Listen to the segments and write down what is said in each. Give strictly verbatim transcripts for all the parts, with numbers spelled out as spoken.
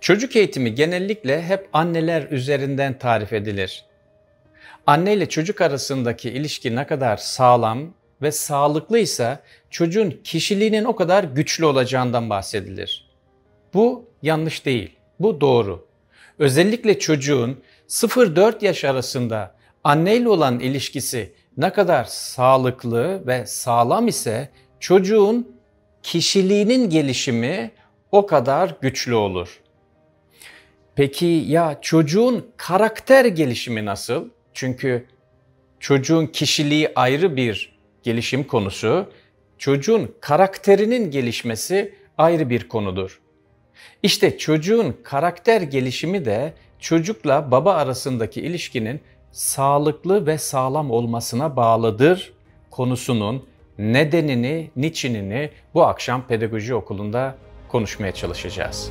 Çocuk eğitimi genellikle hep anneler üzerinden tarif edilir. Anne ile çocuk arasındaki ilişki ne kadar sağlam ve sağlıklıysa çocuğun kişiliğinin o kadar güçlü olacağından bahsedilir. Bu yanlış değil, bu doğru. Özellikle çocuğun sıfır dört yaş arasında anneyle olan ilişkisi ne kadar sağlıklı ve sağlam ise çocuğun kişiliğinin gelişimi o kadar güçlü olur. Peki ya çocuğun karakter gelişimi nasıl? Çünkü çocuğun kişiliği ayrı bir gelişim konusu, çocuğun karakterinin gelişmesi ayrı bir konudur. İşte çocuğun karakter gelişimi de çocukla baba arasındaki ilişkinin sağlıklı ve sağlam olmasına bağlıdır konusunun nedenini, niçinini bu akşam pedagoji okulunda konuşmaya çalışacağız.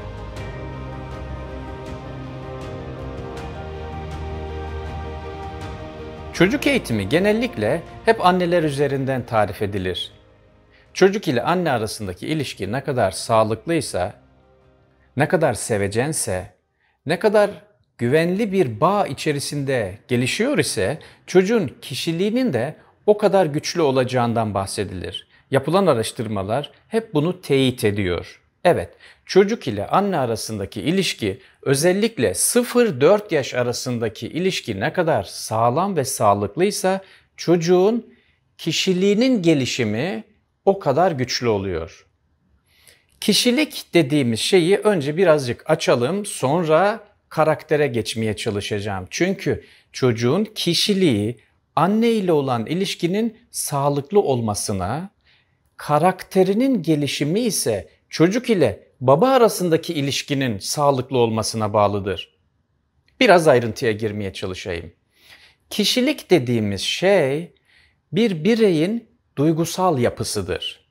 Çocuk eğitimi genellikle hep anneler üzerinden tarif edilir. Çocuk ile anne arasındaki ilişki ne kadar sağlıklıysa, ne kadar sevecense, ne kadar güvenli bir bağ içerisinde gelişiyor ise çocuğun kişiliğinin de o kadar güçlü olacağından bahsedilir. Yapılan araştırmalar hep bunu teyit ediyor. Evet, çocuk ile anne arasındaki ilişki, özellikle sıfır dört yaş arasındaki ilişki ne kadar sağlam ve sağlıklıysa çocuğun kişiliğinin gelişimi o kadar güçlü oluyor. Kişilik dediğimiz şeyi önce birazcık açalım, sonra karaktere geçmeye çalışacağım. Çünkü çocuğun kişiliği anne ile olan ilişkinin sağlıklı olmasına, karakterinin gelişimi ise çocuk ile baba arasındaki ilişkinin sağlıklı olmasına bağlıdır. Biraz ayrıntıya girmeye çalışayım. Kişilik dediğimiz şey bir bireyin duygusal yapısıdır.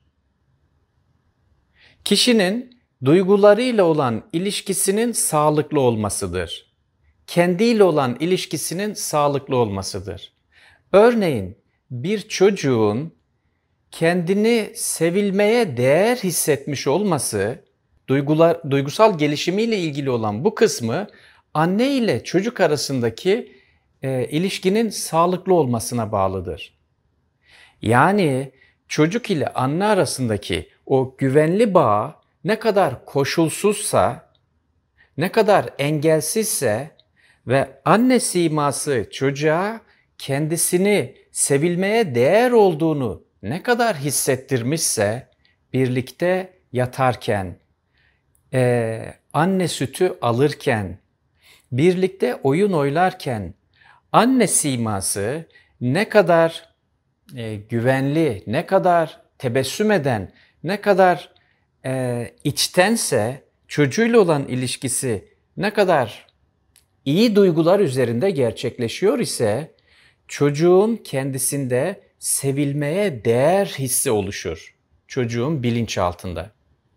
Kişinin duygularıyla olan ilişkisinin sağlıklı olmasıdır. Kendiyle olan ilişkisinin sağlıklı olmasıdır. Örneğin bir çocuğun kendini sevilmeye değer hissetmiş olması, duygular, duygusal gelişimiyle ilgili olan bu kısmı anne ile çocuk arasındaki e, ilişkinin sağlıklı olmasına bağlıdır. Yani çocuk ile anne arasındaki o güvenli bağ ne kadar koşulsuzsa, ne kadar engelsizse ve anne siması çocuğa kendisini sevilmeye değer olduğunu ne kadar hissettirmişse, birlikte yatarken, e, anne sütü alırken, birlikte oyun oynarken anne siması ne kadar e, güvenli, ne kadar tebessüm eden, ne kadar e, içtense çocuğuyla olan ilişkisi ne kadar iyi duygular üzerinde gerçekleşiyor ise çocuğun kendisinde sevilmeye değer hissi oluşur. Çocuğun bilinçaltında.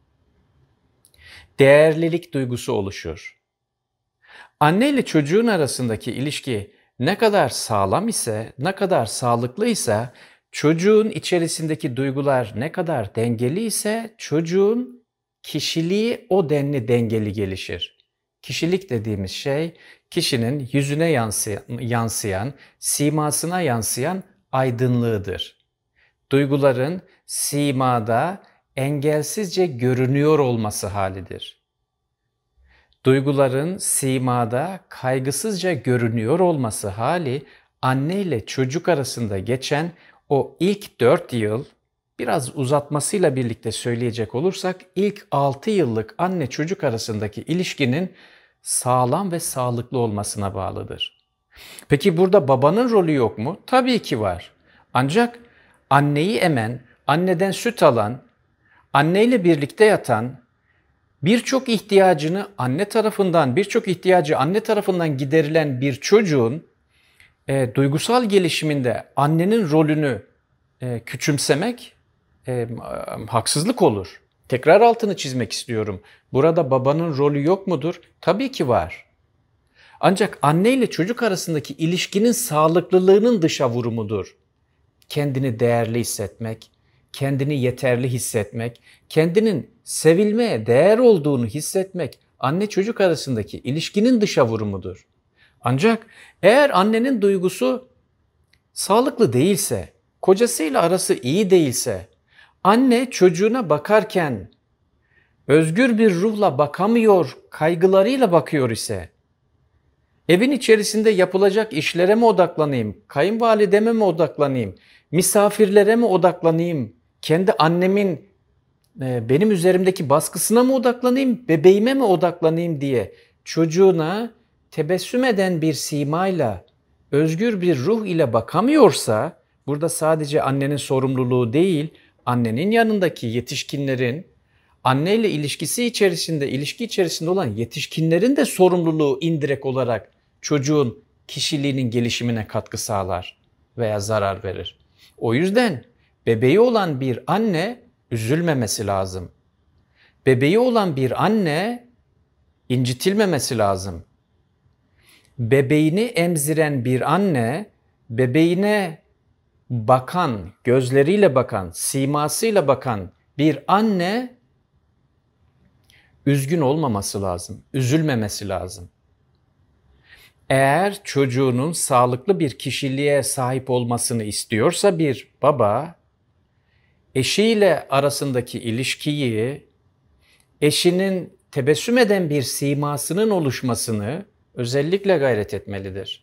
Değerlilik duygusu oluşur. Anne ile çocuğun arasındaki ilişki ne kadar sağlam ise, ne kadar sağlıklı ise, çocuğun içerisindeki duygular ne kadar dengeli ise çocuğun kişiliği o denli dengeli gelişir. Kişilik dediğimiz şey kişinin yüzüne yansıyan, yansıyan, simasına yansıyan aydınlığıdır. Duyguların simada engelsizce görünüyor olması halidir. Duyguların simada kaygısızca görünüyor olması hali anne ile çocuk arasında geçen o ilk dört yıl, biraz uzatmasıyla birlikte söyleyecek olursak ilk altı yıllık anne çocuk arasındaki ilişkinin sağlam ve sağlıklı olmasına bağlıdır. Peki burada babanın rolü yok mu? Tabii ki var. Ancak anneyi emen, anneden süt alan, anneyle birlikte yatan, birçok ihtiyacını anne tarafından, birçok ihtiyacı anne tarafından giderilen bir çocuğun e, duygusal gelişiminde annenin rolünü e, küçümsemek e, haksızlık olur. Tekrar altını çizmek istiyorum. Burada babanın rolü yok mudur? Tabii ki var. Ancak anne ile çocuk arasındaki ilişkinin sağlıklılığının dışa vurumudur. Kendini değerli hissetmek, kendini yeterli hissetmek, kendinin sevilmeye değer olduğunu hissetmek anne çocuk arasındaki ilişkinin dışa vurumudur. Ancak eğer annenin duygusu sağlıklı değilse, kocasıyla arası iyi değilse, anne çocuğuna bakarken özgür bir ruhla bakamıyor, kaygılarıyla bakıyor ise, evin içerisinde yapılacak işlere mi odaklanayım, kayınvalideme mi odaklanayım, misafirlere mi odaklanayım, kendi annemin e, benim üzerimdeki baskısına mı odaklanayım, bebeğime mi odaklanayım diye çocuğuna tebessüm eden bir simayla, özgür bir ruh ile bakamıyorsa, burada sadece annenin sorumluluğu değil, annenin yanındaki yetişkinlerin, anneyle ilişkisi içerisinde, ilişki içerisinde olan yetişkinlerin de sorumluluğu indirekt olarak çocuğun kişiliğinin gelişimine katkı sağlar veya zarar verir. O yüzden bebeği olan bir anne üzülmemesi lazım. Bebeği olan bir anne incitilmemesi lazım. Bebeğini emziren bir anne, bebeğine bakan, gözleriyle bakan, simasıyla bakan bir anne üzgün olmaması lazım, üzülmemesi lazım. Eğer çocuğunun sağlıklı bir kişiliğe sahip olmasını istiyorsa bir baba, eşiyle arasındaki ilişkiyi, eşinin tebessüm eden bir simasının oluşmasını özellikle gayret etmelidir.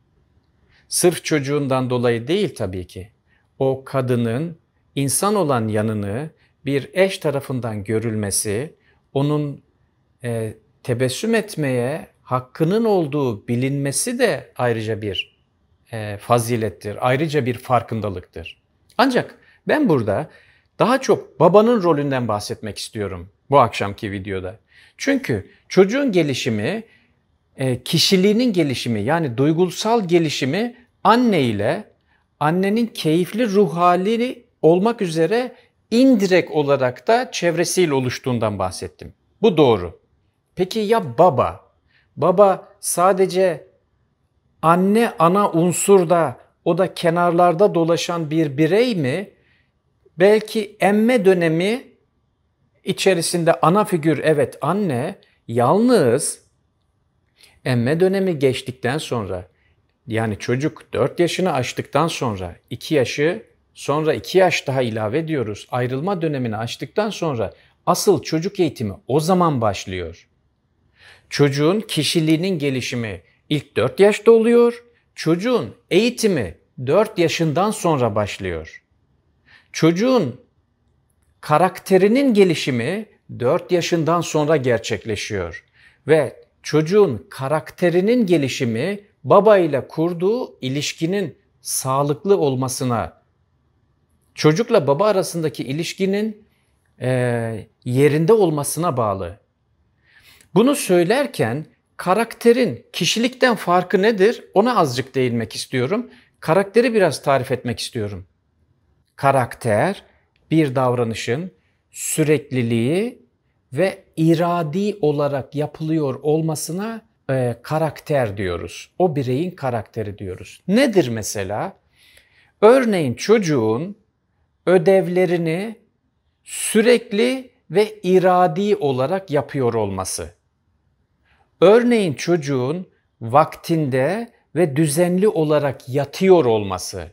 Sırf çocuğundan dolayı değil tabii ki. O kadının insan olan yanını bir eş tarafından görülmesi, onun e, tebessüm etmeye hakkının olduğu bilinmesi de ayrıca bir e, fazilettir, ayrıca bir farkındalıktır. Ancak ben burada daha çok babanın rolünden bahsetmek istiyorum bu akşamki videoda. Çünkü çocuğun gelişimi, e, kişiliğinin gelişimi yani duygusal gelişimi anne ile annenin keyifli ruh hali olmak üzere indirekt olarak da çevresiyle oluştuğundan bahsettim. Bu doğru. Peki ya baba? Baba sadece anne ana unsurda, o da kenarlarda dolaşan bir birey mi? Belki emme dönemi içerisinde ana figür evet anne, yalnız emme dönemi geçtikten sonra, yani çocuk dört yaşını aştıktan sonra, iki yaşı, sonra iki yaş daha ilave ediyoruz. Ayrılma dönemini aştıktan sonra asıl çocuk eğitimi o zaman başlıyor. Çocuğun kişiliğinin gelişimi ilk dört yaşta oluyor. Çocuğun eğitimi dört yaşından sonra başlıyor. Çocuğun karakterinin gelişimi dört yaşından sonra gerçekleşiyor. Ve çocuğun karakterinin gelişimi baba ile kurduğu ilişkinin sağlıklı olmasına, çocukla baba arasındaki ilişkinin e, yerinde olmasına bağlı. Bunu söylerken karakterin kişilikten farkı nedir? Ona azıcık değinmek istiyorum. Karakteri biraz tarif etmek istiyorum. Karakter, bir davranışın sürekliliği ve iradi olarak yapılıyor olmasına e, karakter diyoruz. O bireyin karakteri diyoruz. Nedir mesela? Örneğin çocuğun ödevlerini sürekli ve iradi olarak yapıyor olması. Örneğin çocuğun vaktinde ve düzenli olarak yatıyor olması.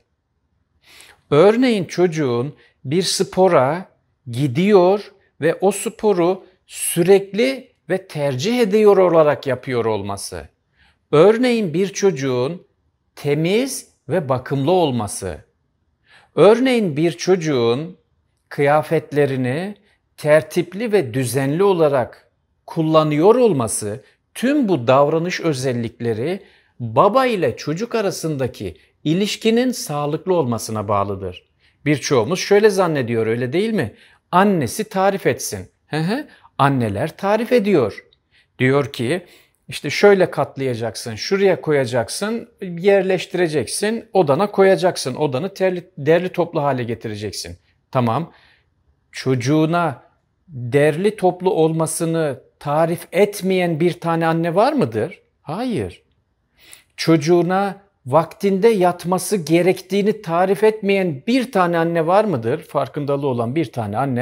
Örneğin çocuğun bir spora gidiyor ve o sporu sürekli ve tercih ediyor olarak yapıyor olması. Örneğin bir çocuğun temiz ve bakımlı olması. Örneğin bir çocuğun kıyafetlerini tertipli ve düzenli olarak kullanıyor olması, tüm bu davranış özellikleri baba ile çocuk arasındaki ilişkinin sağlıklı olmasına bağlıdır. Birçoğumuz şöyle zannediyor, öyle değil mi? Annesi tarif etsin. Hı hı. Anneler tarif ediyor. Diyor ki işte şöyle katlayacaksın, şuraya koyacaksın, yerleştireceksin, odana koyacaksın, odanı derli, derli toplu hale getireceksin. Tamam, çocuğuna derli toplu olmasını tarif etmeyen bir tane anne var mıdır? Hayır. Çocuğuna vaktinde yatması gerektiğini tarif etmeyen bir tane anne var mıdır? Farkındalığı olan bir tane anne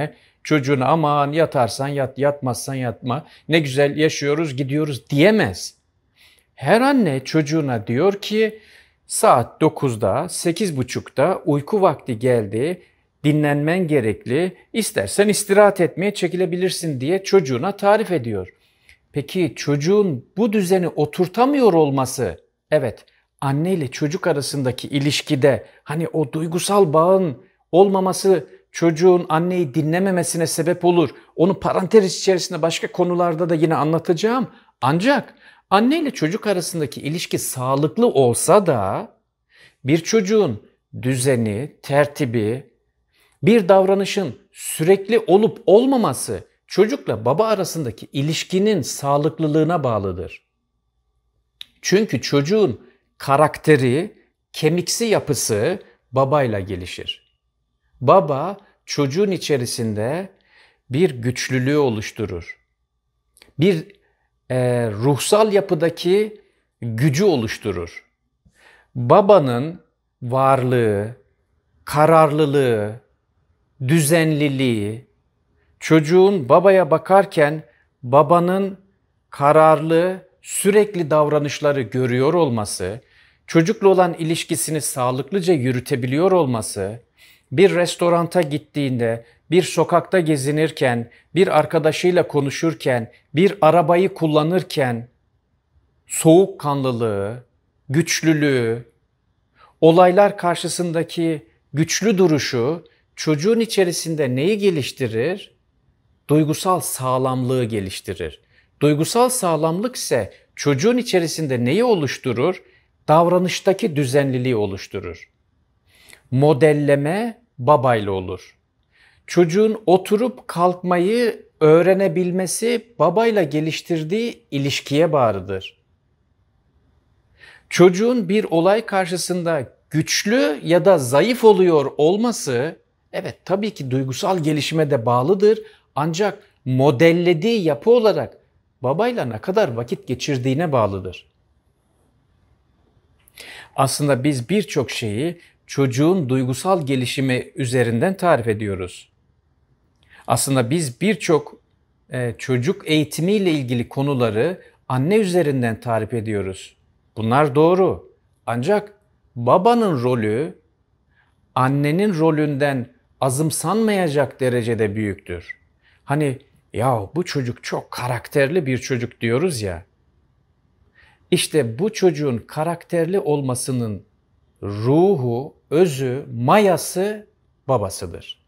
çocuğuna aman yatarsan yat, yatmazsan yatma, ne güzel yaşıyoruz gidiyoruz diyemez. Her anne çocuğuna diyor ki saat dokuzda, sekiz buçukta uyku vakti geldi, dinlenmen gerekli, istersen istirahat etmeye çekilebilirsin diye çocuğuna tarif ediyor. Peki çocuğun bu düzeni oturtamıyor olması, evet, anne ile çocuk arasındaki ilişkide hani o duygusal bağın olmaması çocuğun anneyi dinlememesine sebep olur. Onu parantez içerisinde başka konularda da yine anlatacağım. Ancak anne ile çocuk arasındaki ilişki sağlıklı olsa da bir çocuğun düzeni, tertibi, bir davranışın sürekli olup olmaması çocukla baba arasındaki ilişkinin sağlıklılığına bağlıdır. Çünkü çocuğun karakteri, kemiksi yapısı babayla gelişir. Baba çocuğun içerisinde bir güçlülüğü oluşturur. Bir e, ruhsal yapıdaki gücü oluşturur. Babanın varlığı, kararlılığı, düzenliliği, çocuğun babaya bakarken babanın kararlı, sürekli davranışları görüyor olması, çocukla olan ilişkisini sağlıklıca yürütebiliyor olması, bir restoranta gittiğinde, bir sokakta gezinirken, bir arkadaşıyla konuşurken, bir arabayı kullanırken soğukkanlılığı, güçlülüğü, olaylar karşısındaki güçlü duruşu çocuğun içerisinde neyi geliştirir? Duygusal sağlamlığı geliştirir. Duygusal sağlamlık ise çocuğun içerisinde neyi oluşturur? Davranıştaki düzenliliği oluşturur. Modelleme babayla olur. Çocuğun oturup kalkmayı öğrenebilmesi babayla geliştirdiği ilişkiye bağlıdır. Çocuğun bir olay karşısında güçlü ya da zayıf oluyor olması, evet tabii ki duygusal gelişime de bağlıdır. Ancak modellediği yapı olarak babayla ne kadar vakit geçirdiğine bağlıdır. Aslında biz birçok şeyi çocuğun duygusal gelişimi üzerinden tarif ediyoruz. Aslında biz birçok e, çocuk eğitimiyle ilgili konuları anne üzerinden tarif ediyoruz. Bunlar doğru. Ancak babanın rolü annenin rolünden azımsanmayacak derecede büyüktür. Hani ya bu çocuk çok karakterli bir çocuk diyoruz ya. İşte bu çocuğun karakterli olmasının ruhu, özü, mayası babasıdır.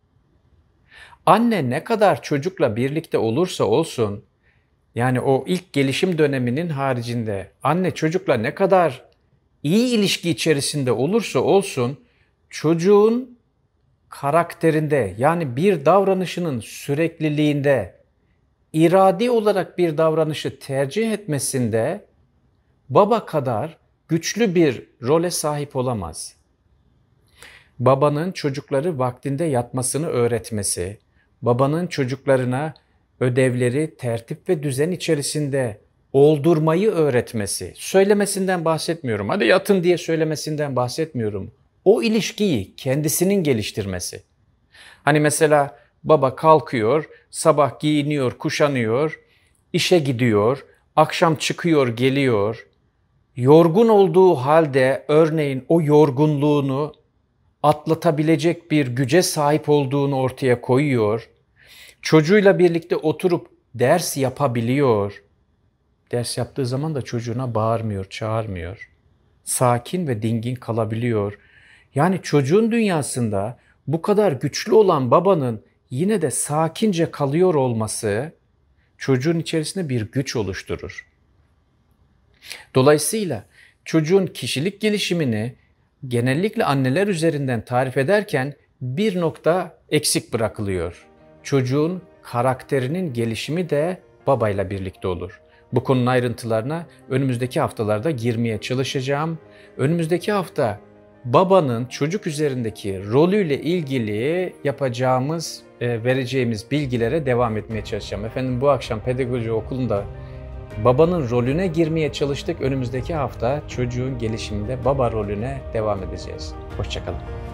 Anne ne kadar çocukla birlikte olursa olsun, yani o ilk gelişim döneminin haricinde anne çocukla ne kadar iyi ilişki içerisinde olursa olsun, çocuğun karakterinde, yani bir davranışının sürekliliğinde, iradi olarak bir davranışı tercih etmesinde baba kadar güçlü bir role sahip olamaz. Babanın çocukları vaktinde yatmasını öğretmesi, babanın çocuklarına ödevleri tertip ve düzen içerisinde oldurmayı öğretmesi, söylemesinden bahsetmiyorum. Hadi yatın diye söylemesinden bahsetmiyorum. O ilişkiyi kendisinin geliştirmesi. Hani mesela baba kalkıyor, sabah giyiniyor, kuşanıyor, işe gidiyor, akşam çıkıyor, geliyor. Yorgun olduğu halde örneğin o yorgunluğunu atlatabilecek bir güce sahip olduğunu ortaya koyuyor. Çocuğuyla birlikte oturup ders yapabiliyor. Ders yaptığı zaman da çocuğuna bağırmıyor, çağırmıyor. Sakin ve dingin kalabiliyor. Yani çocuğun dünyasında bu kadar güçlü olan babanın yine de sakince kalıyor olması çocuğun içerisinde bir güç oluşturur. Dolayısıyla çocuğun kişilik gelişimini genellikle anneler üzerinden tarif ederken bir nokta eksik bırakılıyor. Çocuğun karakterinin gelişimi de babayla birlikte olur. Bu konunun ayrıntılarına önümüzdeki haftalarda girmeye çalışacağım. Önümüzdeki hafta babanın çocuk üzerindeki rolüyle ilgili yapacağımız, e, vereceğimiz bilgilere devam etmeye çalışacağım. Efendim bu akşam pedagoji okulunda babanın rolüne girmeye çalıştık. Önümüzdeki hafta çocuğun gelişiminde baba rolüne devam edeceğiz. Hoşça kalın.